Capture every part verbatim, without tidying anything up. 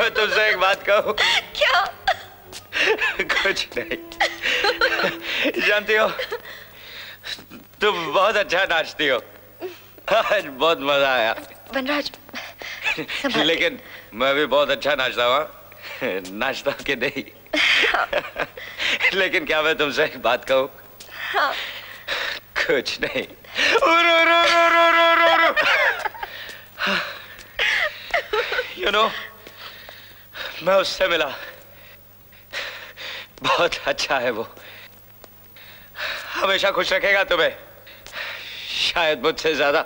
मैं तुमसे एक बात कहूँ? क्या? कुछ नहीं। जानती हो, तुम बहुत अच्छा नाचती हो। आज बहुत मजा आया। वनराज, लेकिन मैं भी बहुत अच्छा नाचता हूँ। नाचता हूँ कि नहीं? लेकिन क्या मैं तुमसे एक बात कहूँ? हाँ। कुछ नहीं। रो रो रो रो रो रो रो। You know, मैं उससे मिला। बहुत अच्छा है वो। हमेशा खुश रखेगा तुम्हें। शायद मुझसे ज्यादा।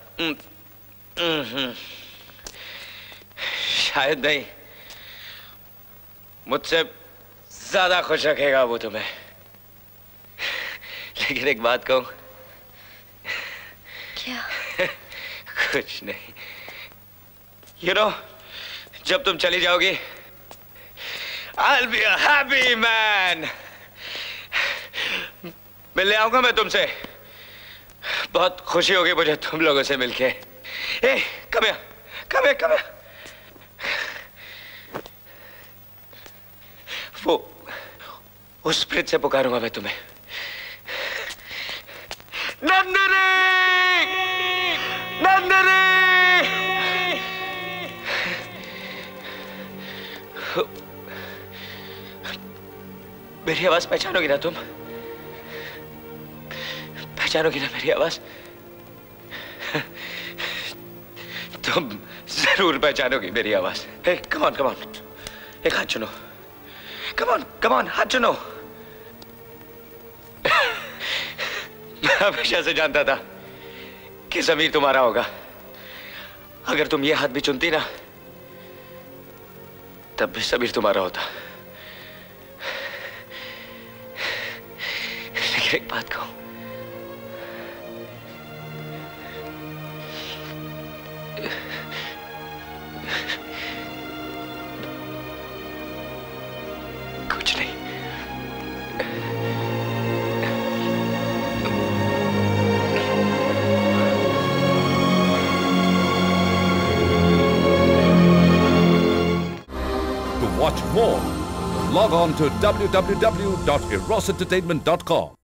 शायद नहीं, मुझसे ज्यादा खुश रखेगा वो तुम्हें। लेकिन एक बात कहूं? क्या? कुछ नहीं। You know, जब तुम चली जाओगी, I'll be a happy man. मिलने आऊंगा मैं तुमसे। बहुत खुशी होगी मुझे तुम लोगों से मिलके। ए, come here, come here, come here. वो उस प्रीत से पुकारूंगा मैं तुम्हें। नंदिनी! नंदिनी! मेरी आवाज पहचानोगी ना तुम? पहचानोगी ना मेरी आवाज? तुम जरूर पहचानोगी मेरी आवाज। हे, कम ऑन, कम ऑन, एक हाथ चुनो। कम ऑन, कम ऑन, हाथ चुनो। मैं हमेशा से जानता था कि ज़मीर तुम्हारा होगा। अगर तुम ये हाथ भी चुनती ना, तब भी ज़मीर तुम्हारा होता। लेकिन एक बात कहूं, कुछ नहीं। To watch more, log on to w w w dot eros entertainment dot com.